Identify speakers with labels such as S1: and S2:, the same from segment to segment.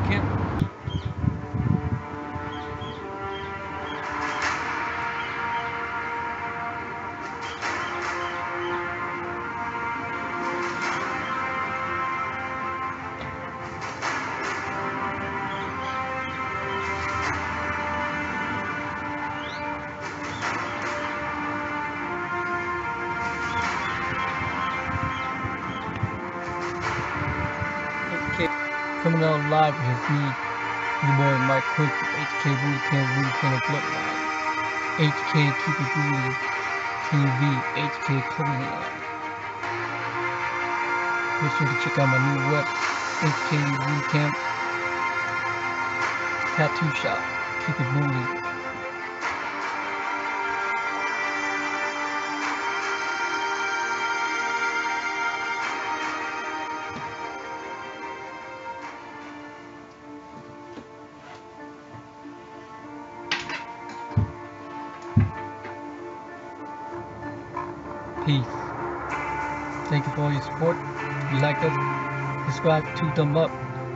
S1: Camp. Coming out live with me, your boy Mike Quick from HK Booty Camp Bloodline. HK Keep It Booty TV, HK Clothing Line. Make sure to check out my new web, HK Booty Camp Tattoo Shop. Keep it booty. Peace. Thank you for all your support. If you like us, subscribe, 2 thumbs up.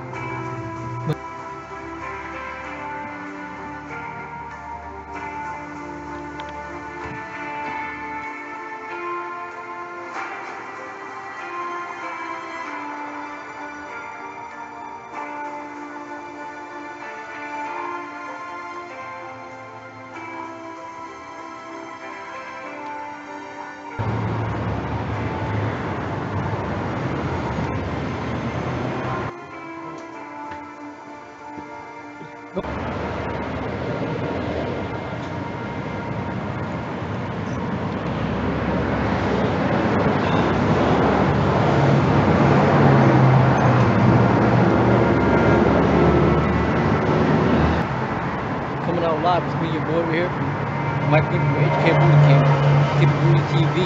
S1: Coming out live with me, your boy right here from Mike Quick from HK Booty Camp, Keep It Booty TV.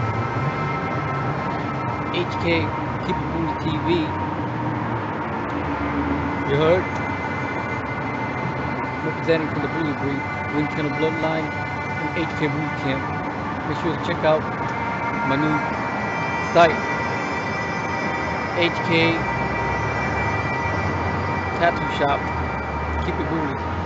S1: HK Keep It Booty TV. You heard? Representing from the Bully Breed, Wind Kennel Bloodline, from HK Booty Camp. Make sure to check out my new site, HK Tattoo Shop. Keep it booty.